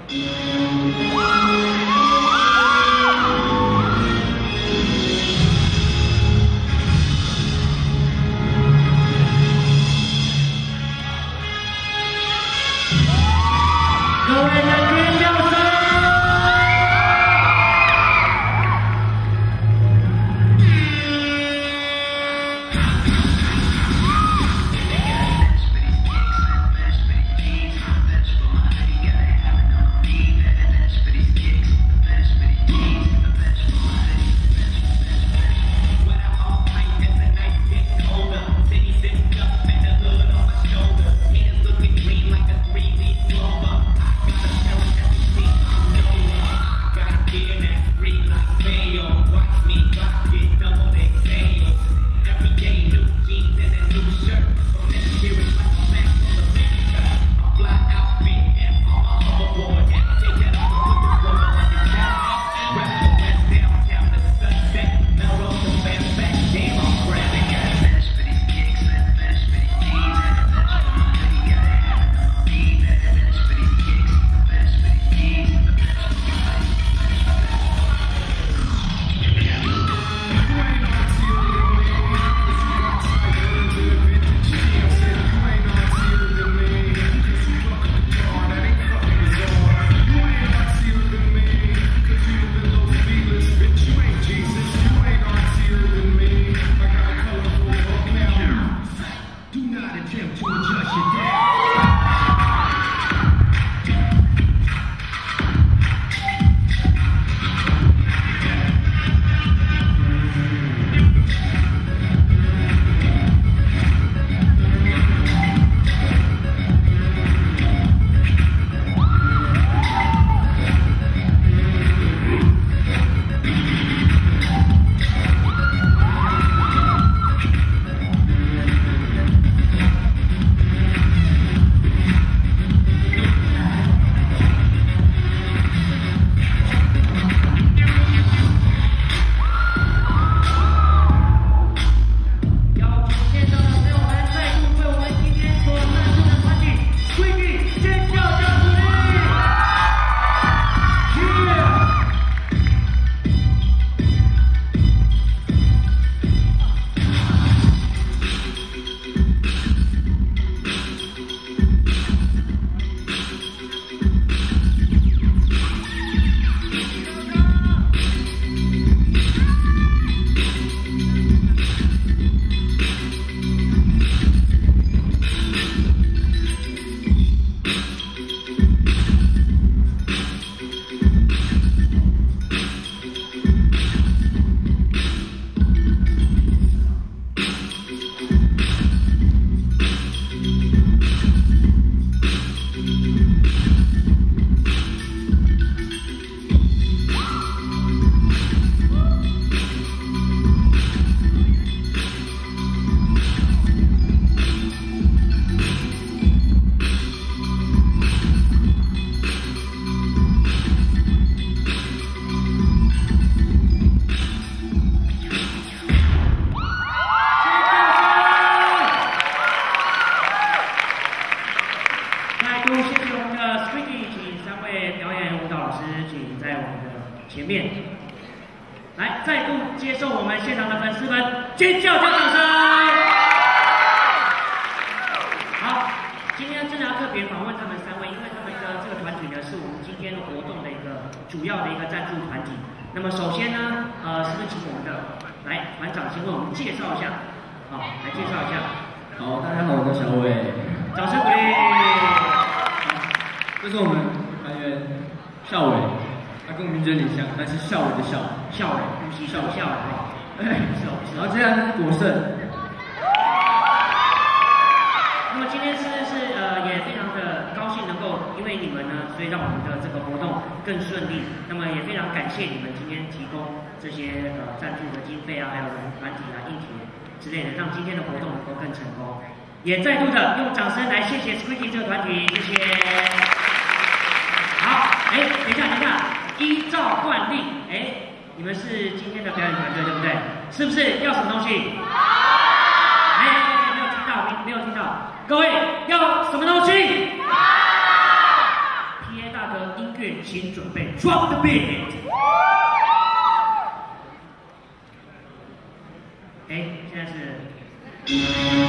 前面，来再度接受我们现场的粉丝们尖叫加掌声！好，今天真的要特别访问他们3位，因为他们的这个团体呢是我们今天活动的一个主要的一个赞助团体。那么首先呢，是不是请我们的来团长先为我们介绍一下？好，来介绍一下。 好，大家好，我是小伟。 掌声鼓励。 这是我们团员孝伟。 他跟我名字有点像，但是孝伟的孝， 孝伟，呼吸孝伟哈。 然后接下来是国胜。 那么今天也非常的高兴能够因为你们呢，所以让我们的这个活动更顺利。那么也非常感谢你们今天提供这些赞助的经费啊，还有软体啊、硬体之类的，让今天的活动能够更成功。也再度的用掌声来谢谢 Squeaky 这个团体，谢谢。好，等一下。 依照惯例，你们是今天的表演团队，对不对？是不是要什么东西？没有听到，各位要什么东西？PA 大哥，音乐 Drop the beat。哎，现在是。